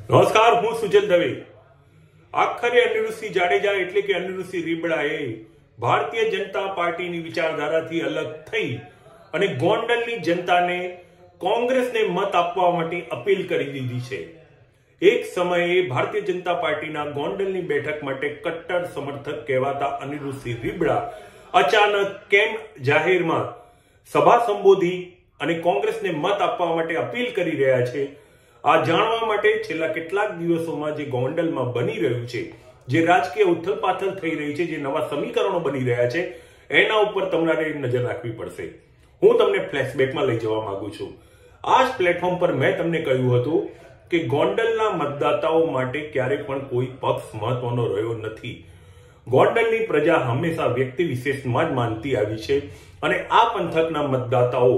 નમસ્કાર, હું સુજલ દવે। આખરે અનિરુદ્ધસિંહ જાડેજા એટલે કે અનિરુદ્ધસિંહ રીબડાએ ભારતીય જનતા પાર્ટીની વિચારધારાથી અલગ થઈ અને ગોંડલની જનતાને કોંગ્રેસને મત આપવા માટે અપીલ કરી દીધી છે। એક સમયે ભારતીય જનતા પાર્ટીના ગોંડલની બેઠક માટે કટ્ટર સમર્થક કહેવાતા અનિરુદ્ધસિંહ રીબડા અચાનક કેમ જાહેરમાં સભા સંબોધી અને કોંગ્રેસને મત આપવા માટે અપીલ કરી રહ્યા છે। આ જાણવા માટે છેલ્લા કેટલાક દિવસોમાં જે ગોંડલમાં બની રહ્યું છે, જે રાજકીય ઉથલપાથલ થઈ રહી છે, જે નવા સમીકરણો બની રહ્યા છે, એના ઉપર તમારે નજર રાખવી પડશે। હું તમને ફ્લેશબેકમાં લઈ જવા માંગુ છું। આ જ પ્લેટફોર્મ પર મેં તમને કહ્યું હતું કે ગોંડલના મતદાતાઓ માટે ક્યારેય પણ કોઈ પક્ષ મહત્વનો રહ્યો નથી। ગોંડલની પ્રજા હંમેશા વ્યક્તિ વિશેષમાં જ માનતી આવી છે અને આ પંથકના મતદાતાઓ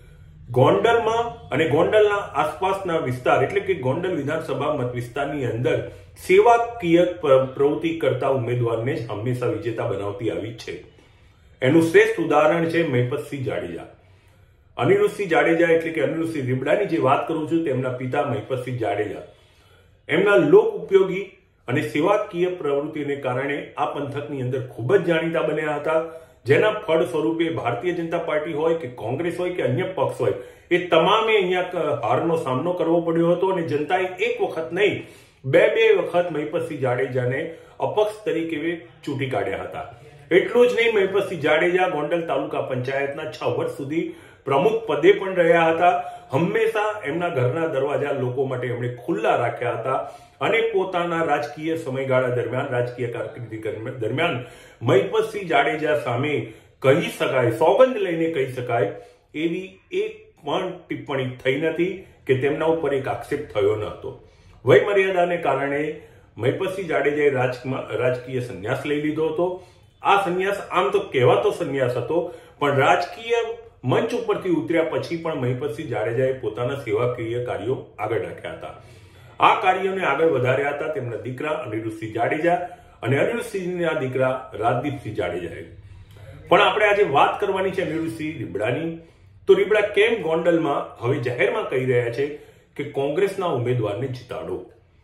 ગોંડલમાં અને ગોંડલના આસપાસના વિસ્તાર એટલે કે ગોંડલ વિધાનસભા મત વિસ્તારની અંદર સેવાકીય પ્રવૃત્તિ કરતા ઉમેદવારને જ હંમેશા વિજેતા બનાવતી આવી છે। એનું શ્રેષ્ઠ ઉદાહરણ છે મહિપતસિંહ જાડેજા। અનિરુદ્ધસિંહ જાડેજા એટલે કે અનિરુદ્ધસિંહ રીબડાની જે વાત કરું છું તેમના પિતા મહિપતસિંહ જાડેજા એમના લોક ઉપયોગી અને સેવાકીય પ્રવૃત્તિને કારણે આ પંથકની અંદર ખૂબ જ જાણીતા બન્યા હતા, જેના ફળ સ્વરૂપે ભારતીય જનતા પાર્ટી હોય કે કોંગ્રેસ હોય કે અન્ય પક્ષ હોય એ તમામે અહીંયા હારનો સામનો કરવો પડ્યો હતો અને જનતાએ એક વખત નહીં બે વખત મહિપતસિંહ જાડેજાને અપક્ષ તરીકે ચૂંટી કાઢ્યા હતા। એટલું જ નહીં, મહિપતસિંહ જાડેજા ગોંડલ તાલુકા પંચાયતના 6 વર્ષ સુધી પ્રમુખ પદે પણ રહ્યા હતા। હંમેશા એમના ઘરના દરવાજા લોકો માટે એમણે ખુલ્લા રાખ્યા હતા અને પોતાના રાજકીય સમયગાળા દરમિયાન, રાજકીય કારકિર્દી દરમિયાન મહિપતસિંહ જાડેજા સામે કહી શકાય, સોગંદ લઈને કહી શકાય એવી એક પણ ટિપ્પણી થઈ નથી કે તેમના ઉપર એક આક્ષેપ થયો ન હતો। વય મર્યાદાને કારણે મહિપતસિંહ જાડેજાએ રાજકીય સંન્યાસ લઈ લીધો હતો। આ સંન્યાસ આમ તો કહેવાતો સંન્યાસ હતો, પણ રાજકીય મંચ ઉપરથી ઉતર્યા પછી પણ મહિપતસિંહ જાડેજાએ પોતાના સેવાકીય કાર્યો આગળ રાખ્યા હતા। આ કાર્યોને આગળ વધાર્યા હતા તેમના દીકરા અનિરુદ્ધસિંહ જાડેજા અને અનિરુદ્ધસિંહના દીકરા રાજદીપસિંહ જાડેજાએ। પણ આપણે આજે વાત કરવાની છે અનિરુદ્ધસિંહ રીબડાની। તો રીબડા કેમ ગોંડલમાં હવે જાહેરમાં કહી રહ્યા છે કે કોંગ્રેસના ઉમેદવારને જીતાડો?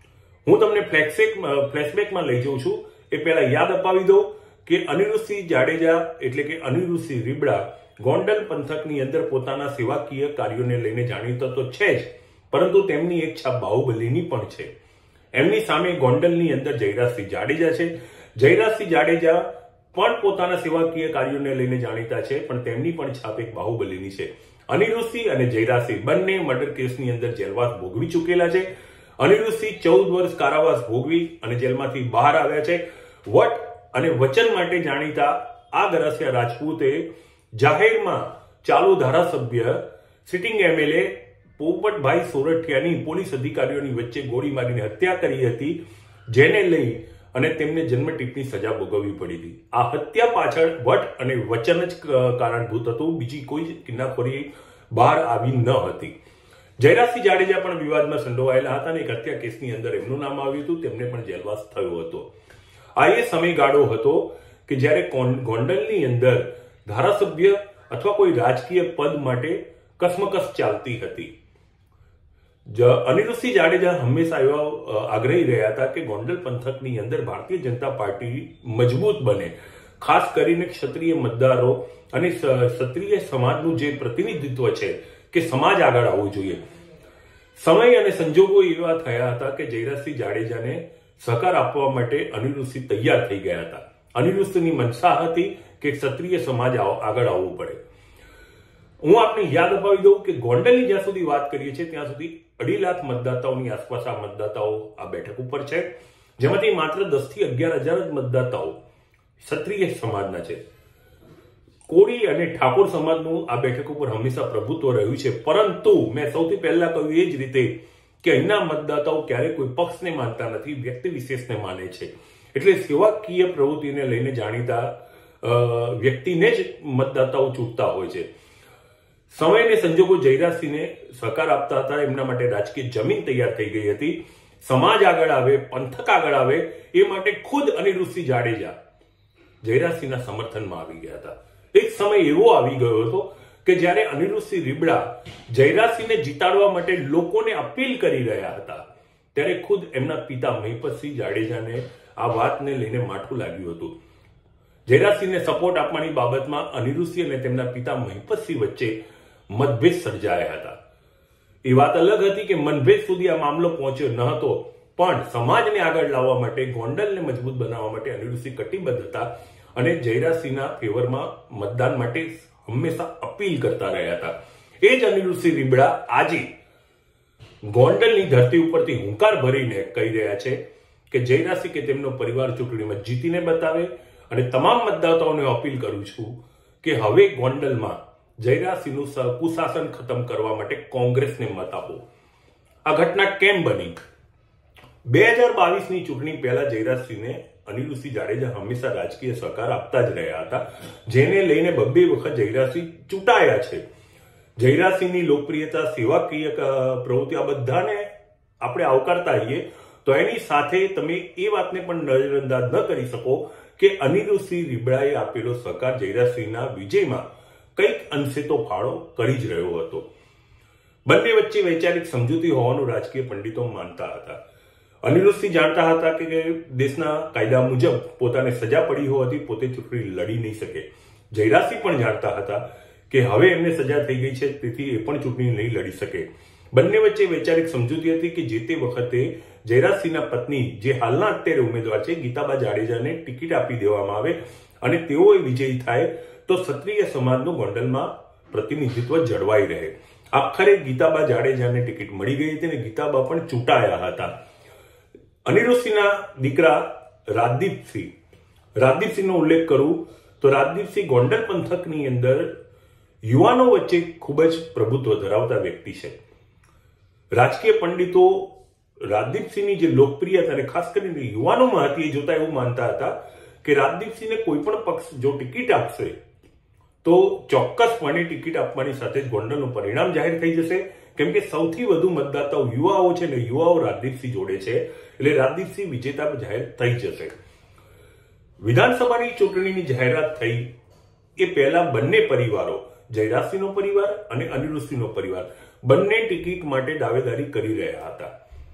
હું તમને ફ્લેશબેકમાં લઈ જઉં છું। એ પહેલા યાદ અપાવી દઉં કે અનિરુદ્ધસિંહ જાડેજા એટલે કે અનિરુદ્ધસિંહ રીબડા ગોંડલ પંથકની અંદર પોતાના સેવાકીય કાર્યોને લઈને જાણીતા તો છે જ, પરંતુ તેમની એક છાપ બાહુબલીની પણ છે। એમની સામે ગોંડલની અંદર જયરાજસિંહ જાડેજા છે। જયરાજસિંહ જાડેજા પણ પોતાના સેવાકીય કાર્યોને લઈને જાણીતા છે, પણ તેમની પણ છાપ એક બાહુબલીની છે। અનિરુદ્ધસિંહ અને જયરાજસિંહ બંને મર્ડર કેસની અંદર જેલવાસ ભોગવી ચૂકેલા છે। અનિરુદ્ધસિંહ 14 વર્ષ કારાવાસ ભોગવી અને જેલમાંથી બહાર આવ્યા છે। વટ અને વચન માટે જાણીતા આ ગરાસિયા રાજપૂતે જાહેરમાં ચાલુ ધારાસભ્ય સિટિંગ એમએલએ પોપટભાઈ સોરઠિયાની પોલીસ અધિકારીઓની વચ્ચે ગોળી મારીને હત્યા કરી હતી, જેને લઈ અને તેમને જન્મટીપની સજા ભોગવવી પડી હતી। આ હત્યા પાછળ વટ અને વચન જ કારણભૂત હતું, બીજી કોઈ કિન્નાખોરી બહાર આવી ન હતી। જયરાજસિંહ જાડેજા પણ વિવાદમાં સંડોવાયેલા હતા અને એક હત્યા કેસની અંદર એમનું નામ આવ્યું હતું, તેમને પણ જેલવાસ થયો હતો। આ એ સમયગાળો હતો કે જ્યારે ગોંડલની અંદર ધારાસભ્ય અથવા કોઈ રાજકીય પદ માટે કસમકસ ચાલતી હતી। અનિરુદ્ધસિંહ જાડેજા હંમેશા એવા આગ્રહી રહ્યા હતા કે ગોંડલ પંથકની અંદર ભારતીય જનતા પાર્ટી મજબૂત બને, ખાસ કરીને ક્ષત્રિય મતદારો અને ક્ષત્રિય સમાજનું જે પ્રતિનિધિત્વ છે કે સમાજ આગળ આવવું જોઈએ। સમય અને સંજોગો એવા થયા હતા કે જયરાજસિંહ જાડેજાને સહકાર આપવા માટે અનિરુદ્ધસિંહ તૈયાર થઈ ગયા હતા। અનિરુદ્ધસિંહની મનસા હતી કે ક્ષત્રિય સમાજ આગળ આવવું પડે। હું આપને યાદ અપાવી દઉં કે ગોંડલની જ્યાં સુધી વાત કરીએ છીએ ત્યાં સુધી 2.5 લાખ મતદાતાઓની આસપાસ આ મતદાતાઓ આ બેઠક ઉપર છે, જેમાંથી માત્ર 10 થી 11,000 જ મતદાતાઓ ક્ષત્રિય સમાજના છે। કોળી અને ઠાકોર સમાજનું આ બેઠક ઉપર હંમેશા પ્રભુત્વ રહ્યું છે, પરંતુ મેં સૌથી પહેલા કહ્યું એ જ રીતે કે અહીંના મતદાતાઓ ક્યારેય કોઈ પક્ષને માનતા નથી, વ્યક્તિ વિશેષને માને છે। એટલે સેવાકીય પ્રવૃત્તિને લઈને જાણીતા વ્યક્તિને જ મતદાતાઓ ચૂંટતા હોય છે। સમય અને સંજોગો જયરાજસિંહને સહકાર આપતા હતા, એમના માટે રાજકીય જમીન તૈયાર થઈ ગઈ હતી। સમાજ આગળ આવે, પંથક આગળ આવે એ માટે ખુદ અનિરુદ્ધસિંહ જાડેજા જયરાજસિંહના સમર્થનમાં આવી ગયા હતા। એક સમય એવો આવી ગયો હતો કે જ્યારે અનિરુદ્ધસિંહ રીબડા જયરાજસિંહને જીતાડવા માટે લોકોને અપીલ કરી રહ્યા હતા ત્યારે ખુદ એમના પિતા મહિપતસિંહ જાડેજાને આ વાતને લઈને માઠું લાગ્યું હતું. જયરાજસિંહને સપોર્ટ આપવાની બાબતમાં અનિરુદ્ધસિંહ અને તેમના પિતા મહિપતસિંહ વચ્ચે મતભેદ સર્જાયા હતા. એ વાત અલગ હતી કે મતભેદ સુધી આ મામલો પહોંચ્યો ન હતો, પણ સમાજને આગળ લાવવા માટે, ગોંડલને મજબૂત બનાવવા માટે અનિરુદ્ધસિંહ કટિબદ્ધ હતા અને જયરાજસિંહના ફેવરમાં મતદાન માટે હંમેશા અપીલ કરતા રહ્યા હતા. એ જ અનિરુદ્ધસિંહ રીબડા આજે ગોંડલની ધરતી ઉપરથી હુંકાર ભરીને કહી રહ્યા છે કે જયરાજસિંહ કે તેમનો પરિવાર ચૂંટણીમાં જીતીને બતાવે અને તમામ મતદાતાઓને અપીલ કરું છું કે હવે ગોંડલમાં જયરાજસિંહનું કુશાસન ખતમ કરવા માટે કોંગ્રેસને મત આપો. આ ઘટના કેમ બની? 2022ની ચૂંટણી પહેલા જયરાજસિંહને અનિરુદ્ધસિંહ જાડેજા હંમેશા રાજકીય સહકાર આપતા જ રહ્યા હતા, જેને લઈને બબ્બે વખત જયરાજસિંહ ચૂંટાયા છે. જયરાજસિંહની લોકપ્રિયતા, સેવાકીય પ્રવૃત્તિ, આ બધાને આપણે આવકારતા હોઈએ, તો એની સાથે તમે એ વાતને પણ નજરઅંદાજ ન કરી શકો કે અનિરુદ્ધસિંહ રીબડાએ આપેલો સહકાર જયરાજસિંહના વિજયમાં કંઈક અંશે તો ફાળો કરી જ રહ્યો હતો. બંને વચ્ચે વૈચારિક સમજૂતી હોવાનું રાજકીય પંડિતો માનતા હતા. અનિરુદ્ધસિંહ જાણતા હતા કે દેશના કાયદા મુજબ પોતાને સજા પડી હોવાથી પોતે ચૂંટણી લડી નહીં શકે. જયરાજસિંહ પણ જાણતા હતા કે હવે એમને સજા થઈ ગઈ છે, તેથી એ પણ ચૂંટણી નહીં લડી શકે. બંને વચ્ચે વૈચારિક સમજૂતી હતી કે જે તે વખતે જયરાજસિંહના પત્ની, જે હાલના અત્યારે ઉમેદવાર છે, ગીતાબા જાડેજાને ટિકિટ આપી દેવામાં આવે અને તેઓએ વિજયી થાય તો ક્ષત્રિય સમાજનું ગોંડલમાં પ્રતિનિધિત્વ જળવાઈ રહે. આખરે ગીતાબા જાડેજાને ટિકિટ મળી ગઈ હતી અને ગીતાબા પણ ચૂંટાયા હતા. અનિરુદ્ધસિંહના દીકરા રાજદીપસિંહનો ઉલ્લેખ કરું તો રાજદીપસિંહ ગોંડલ પંથકની અંદર યુવાનો વચ્ચે ખૂબ જ પ્રભુત્વ ધરાવતા વ્યક્તિ છે. રાજકીય પંડિતો રાજદીપસિંહની જે લોકપ્રિયતા અને ખાસ કરીને યુવાનોમાં હતી એ જોતા એવું માનતા હતા કે રાજદીપસિંહને કોઈ પણ પક્ષ જો ટિકિટ આપશે તો ચોક્કસપણે ટિકિટ આપવાની સાથે જ ગોંડલનું પરિણામ જાહેર થઈ જશે, કેમ કે સૌથી વધુ મતદાતાઓ યુવાઓ છે ને યુવાઓ રાજદીપસિંહ જોડે છે, એટલે રાજદીપસિંહ વિજેતા જાહેર થઈ જશે. વિધાનસભાની ચૂંટણીની જાહેરાત થઈ એ પહેલા બંને પરિવારો, જયરાજસિંહનો પરિવાર અને અનિરુદ્ધસિંહનો પરિવાર, બંને ટિકિટ માટે દાવેદારી કરી રહ્યા હતા.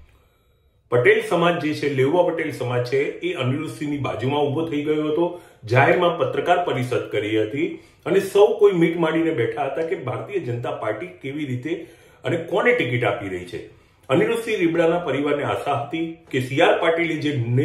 પટેલ સમાજ જે છે, લેઉવા પટેલ સમાજ છે, એ અનિરુદ્ધસિંહની બાજુમાં ઉભો થઈ ગયો હતો. જાહેરમાં પત્રકાર પરિષદ કરી હતી અને સૌ કોઈ મીટ માંડીને બેઠા હતા કે ભારતીય જનતા પાર્ટી કેવી રીતે અને કોને ટિકિટ આપી રહી છે. અનિરુદ્ધસિંહ રીબડાના પરિવારને આશા હતી કે CR પાટીલે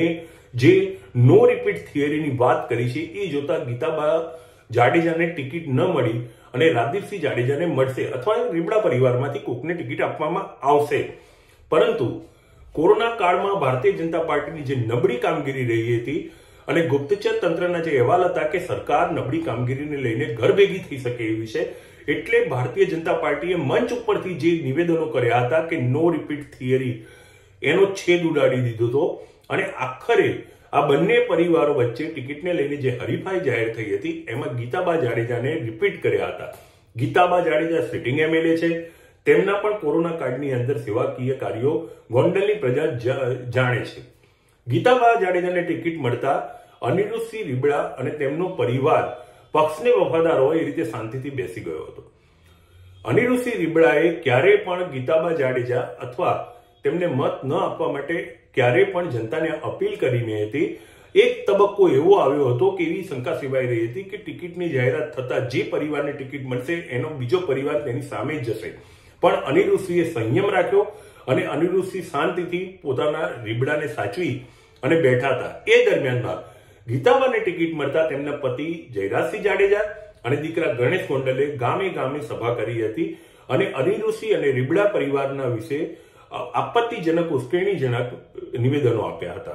જે નો રિપીટ થિયરીની વાત કરી છે એ જોતા ગીતાબા જાડેજાને ટિકિટ ન મળી અને રાજદીપસિંહ જાડેજાને મળશે અથવા રીબડા પરિવારમાંથી કોકને ટિકિટ આપવામાં આવશે. પરંતુ કોરોના કાળમાં ભારતીય જનતા પાર્ટીની જે નબળી કામગીરી રહી હતી અને ગુપ્તચર તંત્રના જે અહેવાલ હતા કે સરકાર નબળી કામગીરીને લઈને ઘર ભેગી થઈ શકે એવી છે, એટલે ભારતીય જનતા પાર્ટીએ મંચ ઉપરથી જે નિવેદનો કર્યા હતા કે નો રિપીટ થિયરી, એનો છેદ ઉડાડી દીધો હતો અને આખરે આ બંને પરિવારો વચ્ચે ટિકિટને લઈને જે હરીફાઈ જાહેર થઈ હતી એમાં ગીતાબા જાડેજાને રિપીટ કર્યા હતા. ગીતાબા જાડેજા સિટિંગ MLA છે, તેમના પણ કોરોના કાળની અંદર સેવાકીય કાર્યો ગોંડલની પ્રજા જાણે છે. ગીતાબા જાડેજાને ટિકિટ મળતા અનિરુદ્ધસિંહ રીબડા અને તેમનો પરિવાર પક્ષને વફાદાર હોય એ રીતે શાંતિથી બેસી ગયો હતો. અનિરુદ્ધસિંહ રીબડાએ ક્યારેય પણ ગીતાબા જાડેજા અથવા તેમને મત ન આપવા માટે ક્યારેય પણ જનતાને અપીલ કરીને હતી. એક તબક્કો એવો આવ્યો હતો કે એવી શંકા સેવાઈ રહી હતી કે ટિકિટની જાહેરાત થતા જે પરિવારને ટિકિટ મળશે એનો બીજો પરિવાર તેની સામે જ જશે, પણ અનિરુદ્ધસિંહે સંયમ રાખ્યો અને અનિરુદ્ધસિંહ શાંતિથી પોતાના રીબડાને સાચવી અને બેઠા હતા. એ દરમિયાનમાં ગીતાબાને ટિકિટ મળતા તેમના પતિ જયરાજસિંહ જાડેજા અને દીકરા ગણેશ ગોંડલે ગામે ગામે સભા કરી હતી અને અનિરુદ્ધસિંહ અને રીબડા પરિવારના વિશે આપત્તિજનક, ઉશ્કેરણીજનક નિવેદનો આપ્યા હતા.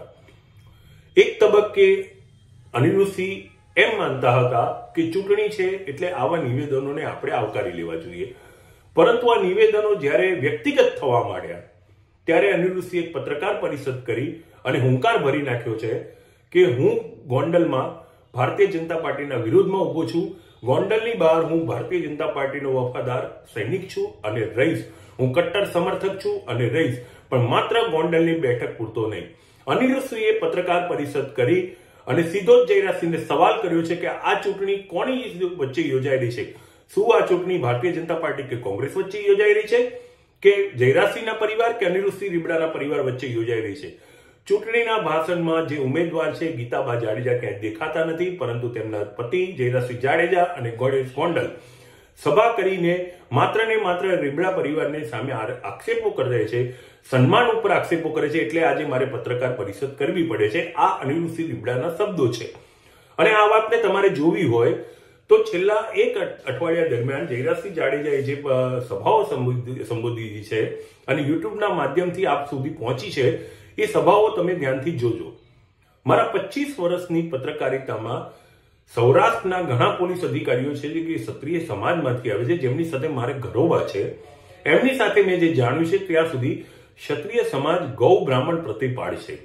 એક તબક્કે અનિરુદ્ધસિંહ એમ માનતા હતા કે ચૂંટણી છે એટલે આવા નિવેદનોને આપણે આવકારી લેવા જોઈએ, પરંતુ આ નિવેદનો જ્યારે વ્યક્તિગત થવા માંડ્યા ત્યારે અનિરુદ્ધસિંહ એક પત્રકાર પરિષદ કરી અને હુંકાર ભરી નાખ્યો છે કે હું ગોંડલમાં ભારતીય જનતા પાર્ટીના વિરોધમાં ઉભો છું. ગોંડલની બહાર હું ભારતીય જનતા પાર્ટીનો વફાદાર સૈનિક છું અને રહીશ. હું કટ્ટર સમર્થક છું અને રહીશ, પણ માત્ર ગોંડલની બેઠક પૂરતો નહીં. અનિરુદ્ધસિંહે પત્રકાર પરિષદ કરી અને સીધો જ જયરાજસિંહને સવાલ કર્યો છે કે આ ચૂંટણી કોની વચ્ચે યોજાઈ રહી છે? શું આ ચૂંટણી ભારતીય જનતા પાર્ટી કે કોંગ્રેસ વચ્ચે યોજાઈ રહી છે કે જયરાજસિંહના પરિવાર કે અનિરુદ્ધસિંહ રીબડાના પરિવાર વચ્ચે યોજાઈ રહી છે. ચૂંટણીના ભાષણમાં જે ઉમેદવાર છે ગીતાબા જાડેજા ક્યાંય દેખાતા નથી, પરંતુ તેમના પતિ જયરાજસિંહ જાડેજા અને ગણેશ ગોંડલ સભા કરીને માત્ર ને માત્ર રીબડા પરિવારને સામે આક્ષેપો કરે છે, સન્માન ઉપર આક્ષેપો કરે છે. એટલે આજે મારે પત્રકાર પરિષદ કરવી પડે છે. આ અનિરુદ્ધસિંહ રીબડાના શબ્દો છે. અને આ વાતને તમારે જોવી હોય તો છેલ્લા એક અઠવાડિયા દરમિયાન જયરાજસિંહ જાડેજાએ જે સભાઓ સંબોધી છે અને યુટ્યુબના માધ્યમથી આપ સુધી પહોંચી છે, એ સભાઓ તમે ધ્યાનથી જોજો. મારા 25 વર્ષની પત્રકારિતામાં સૌરાષ્ટ્રના ઘણા પોલીસ અધિકારીઓ છે જે ક્ષત્રિય સમાજમાંથી આવે છે, જેમની સાથે મારે ઘરોબા છે. એમની સાથે મેં જે જાણ્યું છે ત્યાં સુધી ક્ષત્રિય સમાજ ગૌ બ્રાહ્મણ પ્રતિપાળ છે.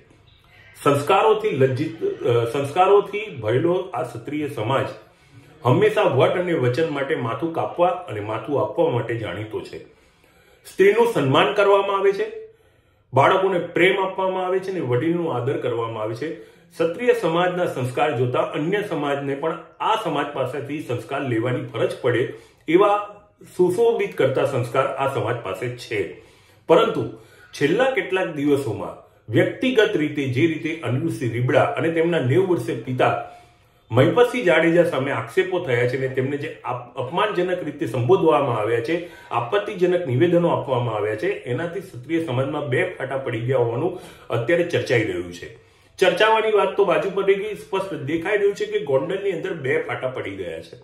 સંસ્કારોથી ભરેલો આ ક્ષત્રિય સમાજ હંમેશા વટ અને વચન માટે માથું કાપવા અને માથું આપવા માટે જાણીતો છે. સ્ત્રીનું સન્માન કરવામાં આવે છે, બાળકોને પ્રેમ આપવામાં આવે છે અને વડીલનો આદર કરવામાં આવે છે. ક્ષત્રિય સમાજના સંસ્કાર જોતા અન્ય સમાજને પણ આ સમાજ પાસેથી સંસ્કાર લેવાની ફરજ પડે એવા સુશોભિત કરતા સંસ્કાર આ સમાજ પાસે છે. પરંતુ છેલ્લા કેટલાક દિવસોમાં વ્યક્તિગત રીતે જે રીતે અનિરુદ્ધસિંહ રીબડા અને તેમના 90 વર્ષીય પિતા મહિપતસિંહ જાડેજા સામે આક્ષેપો થયા છે અને તેમને જે અપમાનજનક રીતે સંબોધવામાં આવ્યા છે, આપત્તિજનક નિવેદનો આપવામાં આવ્યા છે, એનાથી ક્ષત્રિય સમાજમાં બે ફાટા પડી ગયા હોવાનું અત્યારે ચર્ચાઈ રહ્યું છે. ચર્ચાવાની વાત તો બાજુ પર રહી ગઈ, સ્પષ્ટ દેખાઈ રહ્યું છે કે ગોંડલની અંદર બે ફાટા પડી ગયા છે.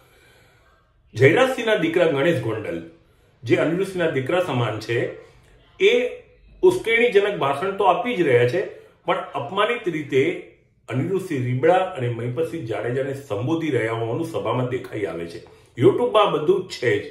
જયરાજસિંહના દીકરા ગણેશ ગોંડલ, જે અનિરુદ્ધસિંહના દીકરા સમાન છે, એ ઉશ્કેરણીજનક ભાષણ તો આપી જ રહ્યા છે, પણ અપમાનિત રીતે અનિરુદ્ધસિંહ રીબડા અને મહિપતસિંહ જાડેજાને સંબોધી રહ્યા હોવાનું સભામાં દેખાઈ આવે છે. યુટ્યુબમાં બધું જ છે જ.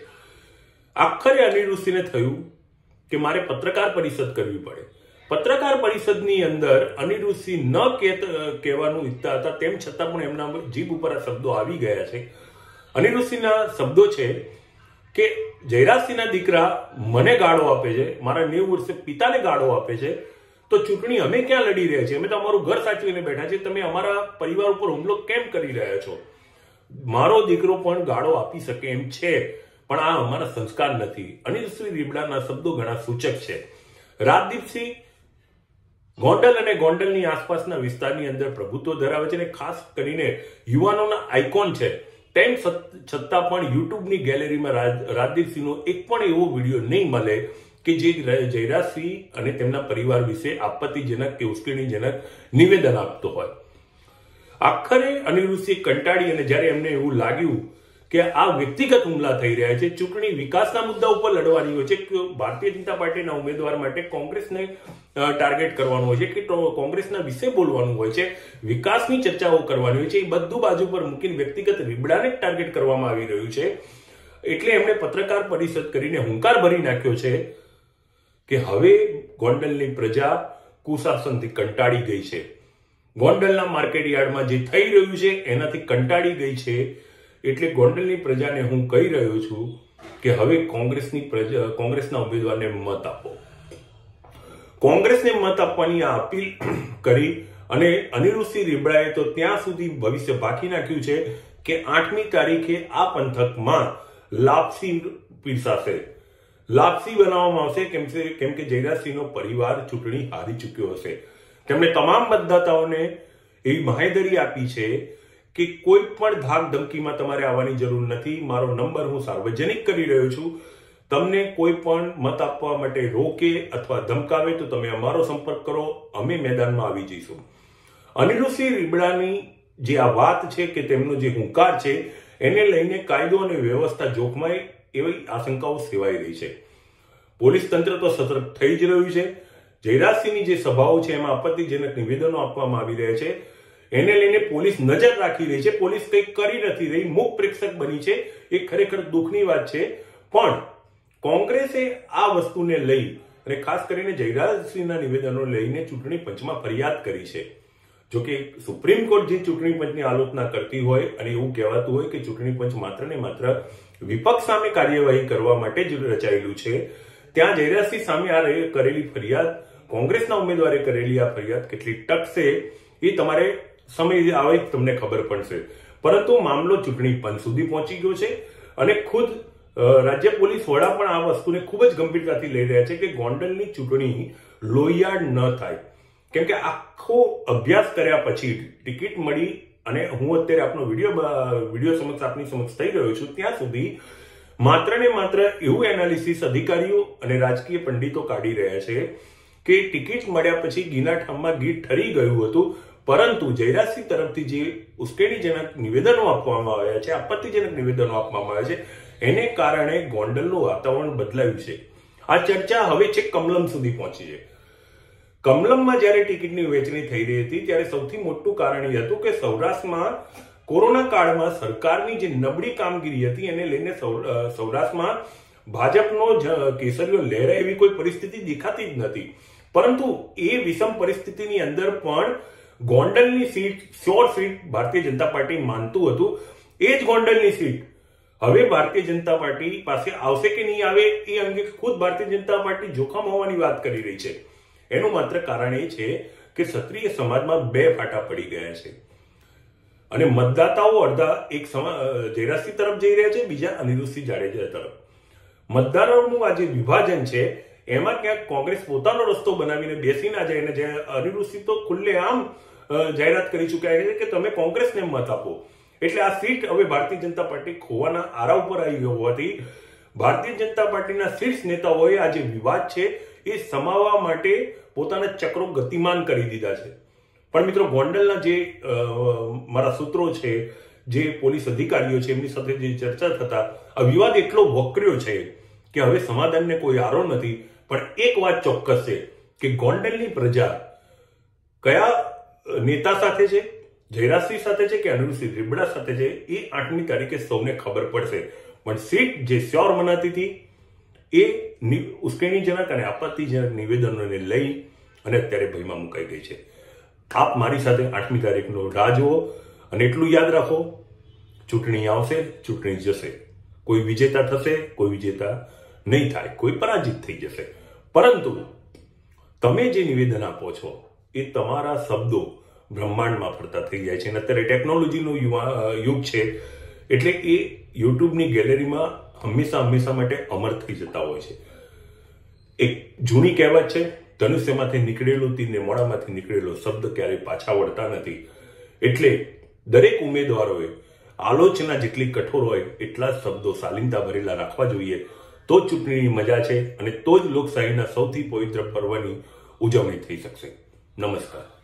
આખરે અનિરુદ્ધસિંહને થયું કે મારે પત્રકાર પરિષદ કરવી પડે. પત્રકાર પરિષદની અંદર અનિરુદ્ધસિંહ ન કહેવાનું ઈચ્છતા હતા, તેમ છતાં પણ એમના જીભ ઉપર આ શબ્દો આવી ગયા છે. અનિરુદ્ધસિંહના શબ્દો છે કે જયરાજસિંહના દીકરા મને ગાળો આપે છે, મારા 90 વર્ષે પિતાને ગાળો આપે છે, તો ચૂંટણી અમે ક્યાં લડી રહ્યા છીએ? અમે તો અમારું ઘર સાચવીને બેઠા છીએ, તમે અમારા પરિવાર ઉપર હુમલો કેમ કરી રહ્યા છો? મારો દીકરો પણ ગાળો આપી શકે એમ છે, પણ આ અમારા સંસ્કાર નથી. અનિરુદ્ધસિંહ રીબડાના શબ્દો ઘણા સૂચક છે. રાજદીપસિંહ ગોંડલ અને ગોંડલની આસપાસના વિસ્તારની અંદર પ્રભુત્વ ધરાવે છે અને ખાસ કરીને યુવાનોના આઇકોન છે. તેમ છતાં પણ યુટ્યુબની ગેલેરીમાં રાજદીપસિંહનો એક પણ એવો વિડીયો નહીં મળે કે જે જયરાજસિંહ અને તેમના પરિવાર વિશે આપત્તિજનક કે ઉશ્કેરણીજનક નિવેદન આપતો હોય. આખરે અનિરુદ્ધસિંહ કંટાળી અને જ્યારે એમને એવું લાગ્યું કે આ વ્યક્તિગત હુમલા થઈ રહ્યા છે, ચૂંટણી વિકાસના મુદ્દા ઉપર લડવાની હોય છે, ભારતીય જનતા પાર્ટીના ઉમેદવાર માટે કોંગ્રેસને ટાર્ગેટ કરવાનું હોય છે કે કોંગ્રેસના વિશે બોલવાનું હોય છે, વિકાસની ચર્ચાઓ કરવાની હોય છે, એ બધું બાજુ પર મૂકીને વ્યક્તિગત રીબડાને જ ટાર્ગેટ કરવામાં આવી રહ્યું છે. એટલે એમણે પત્રકાર પરિષદ કરીને હુંકાર ભરી નાખ્યો છે કે હવે ગોંડલની પ્રજા કુશાસનથી કંટાળી ગઈ છે. ગોંડલના માર્કેટ યાર્ડમાં જે થઈ રહ્યું છે એનાથી કંટાળી ગઈ છે. એટલે ગોંડલની પ્રજાને હું કહી રહ્યો છું કે હવે કોંગ્રેસના ઉમેદવારને મત આપો. કોંગ્રેસને મત આપવાની આ અપીલ કરી અને અનિરુદ્ધસિંહ રીબડાએ તો ત્યાં સુધી ભવિષ્ય બાકી નાખ્યું છે કે 8મી તારીખે આ પંથકમાં લાપસી પીરસાશે, લાપસી બનાવવામાં આવશે, કેમ કે જયરાજસિંહનો પરિવાર ચૂંટણી હારી ચૂક્યો હશે. તેમણે તમામ મતદાતાઓને એવી બાંહેધરી આપી છે કે કોઈ પણ ધાક ધમકીમાં તમારે આવવાની જરૂર નથી. મારો નંબર હું સાર્વજનિક કરી રહ્યો છું. તમને કોઈ પણ મત આપવા માટે રોકે અથવા ધમકાવે તો તમે અમારો સંપર્ક કરો, અમે મેદાનમાં આવી જઈશું. અનિરુદ્ધસિંહ રીબડાની જે આ વાત છે કે તેમનો જે હુંકાર છે એને લઈને કાયદો અને વ્યવસ્થા જોખમાય એવી આશંકાઓ સેવાઈ રહી છે. પોલીસ તંત્ર તો સતર્ક થઈ જ રહ્યું છે. જયરાજસિંહની જે સભાઓ છે એમાં આપત્તિજનક નિવેદનો આપવામાં આવી રહ્યા છે, એને લઈને પોલીસ નજર રાખી રહી છે. પોલીસ કંઈક કરી નથી રહી, મૂક પ્રેક્ષક બની છે. એ ખરેખર દુઃખની વાત છે. પણ કોંગ્રેસે આ વસ્તુને લઈ અને ખાસ કરીને જયરાજસિંહના નિવેદનો લઈને ચૂંટણી પંચમાં ફરિયાદ કરી છે. જોકે સુપ્રીમ કોર્ટ જે ચૂંટણી પંચની આલોચના કરતી હોય અને એવું કહેવાતું હોય કે ચૂંટણી પંચ માત્ર ને માત્ર વિપક્ષ સામે કાર્યવાહી કરવા માટે જ રચાયેલું છે, ત્યાં જયરાજસિંહ સામે આ કરેલી ફરિયાદ, કોંગ્રેસના ઉમેદવારે કરેલી આ ફરિયાદ કેટલી ટકશે એ તમારે સમય આવે તમને ખબર પડશે. પરંતુ મામલો ચૂંટણી પંચ સુધી પહોંચી ગયો છે અને ખુદ રાજ્ય પોલીસ વડા પણ આ વસ્તુને ખૂબ જ ગંભીરતાથી લઈ રહ્યા છે કે ગોંડલની ચૂંટણી લોહિયાળ ન થાય, કેમ કે આખો અભ્યાસ કર્યા પછી ટિકિટ મળી અને હું અત્યારે આપનો વિડીયો સમક્ષ આપની સમક્ષ થઈ રહ્યો છું ત્યાં સુધી માત્ર ને માત્ર એવું એનાલિસિસ અધિકારીઓ અને રાજકીય પંડિતો કાઢી રહ્યા છે કે ટિકિટ મળ્યા પછી ઘીના ઠામમાં ઘી ઠરી ગયું હતું, પરંતુ જયરાજસિંહ તરફથી જે ઉશ્કેરણીજનક નિવેદનો આપવામાં આવ્યા છે, આપત્તિજનક નિવેદનો આપવામાં આવ્યા છે, એને કારણે ગોંડલનું વાતાવરણ બદલાયું છે. આ ચર્ચા હવે છેક કમલમ સુધી પહોંચી છે. કમલમમાં જ્યારે ટિકિટની વહેંચણી થઈ રહી હતી ત્યારે સૌથી મોટું કારણ એ હતું કે સૌરાષ્ટ્રમાં કોરોના કાળમાં સરકારની જે નબળી કામગીરી હતી એને લઈને સૌરાષ્ટ્રમાં ભાજપનો કેસરીઓ લહેરાય એવી કોઈ પરિસ્થિતિ દેખાતી જ નથી. પરંતુ એ વિષમ પરિસ્થિતિની અંદર પણ ગોંડલની seat sure seat Bharatiya Janata party માનતું હતું. એ જ ગોંડલની સીટ હવે ભારતીય જનતા પાર્ટી પાસે આવશે કે નહીં આવે એ અંગે ખુદ ભારતીય જનતા પાર્ટી જોખમ હોવાની વાત કરી રહી છે. એનું માત્ર કારણ એ છે કે ક્ષત્રિય સમાજમાં બે ફાટા પડી ગયા છે અને મતદાતાઓ અડધા એક જયરાજસિંહ તરફ જઈ રહ્યા છે, બીજા અનિરુદ્ધસિંહ જાડેજા તરફ. મતદારોનું આ જે વિભાજન છે એમાં ક્યાંક કોંગ્રેસ પોતાનો રસ્તો બનાવીને બેસી ના જાય, અને અનિરુદ્ધસિંહ તો ખુલ્લેઆમ જાહેરાત કરી ચૂક્યા છે કે તમે કોંગ્રેસને મત આપો. એટલે આ સીટ હવે ભારતીય જનતા પાર્ટી ખોવાના આરા ઉપર આવી હોવાથી ભારતીય જનતા પાર્ટીના શીર્ષ નેતાઓએ આ જે વિવાદ છે એ સમાવવા માટે પોતાના ચક્રો ગતિમાન કરી દીધા છે. પણ મિત્રો, ગોંડલના જે મારા સૂત્રો છે, જે પોલીસ અધિકારીઓ છે, એમની સાથે જે ચર્ચા થતા આ વિવાદ એટલો વકર્યો છે કે હવે સમાધાનને કોઈ આરો નથી. પણ એક વાત ચોક્કસ છે કે ગોંડલની પ્રજા કયા નેતા સાથે છે, જયરાજસિંહ સાથે છે કે અનિરુદ્ધસિંહ રીબડા સાથે છે, એ 8મી તારીખે સૌને ખબર પડશે. પણ સીટ જે શ્યોર મનાતી હતી એ ઉશ્કેરણીજનક અને આપત્તિજનક નિવેદનોને લઈ અને અત્યારે ભયમાં મુકાઈ ગઈ છે. આપ મારી સાથે 8મી તારીખનો રાહ જુઓ અને એટલું યાદ રાખો, ચૂંટણી આવશે, ચૂંટણી જશે. કોઈ વિજેતા થશે, કોઈ વિજેતા નહીં થાય, કોઈ પરાજિત થઈ જશે. પરંતુ તમે જે નિવેદન આપો છો એ તમારા શબ્દો બ્રહ્માંડમાં ફરતા થઈ જાય છે. અને અત્યારે ટેકનોલોજીનો યુગ છે એટલે એ યુટ્યુબની ગેલેરીમાં હંમેશા માટે અમર થઈ જતા હોય છે. એક જૂની કહેવત છે, ધનુષ્યમાંથી નીકળેલું તીર ને મોડામાંથી નીકળેલો શબ્દ ક્યારેય પાછા વળતા નથી. એટલે દરેક ઉમેદવારોએ આલોચના જેટલી કઠોર હોય એટલા શબ્દો શાલીનતા ભરેલા રાખવા જોઈએ. તો જ ચૂંટણીની મજા છે અને તો જ લોકશાહીના સૌથી પવિત્ર પર્વની ઉજવણી થઈ શકશે. નમસ્કાર.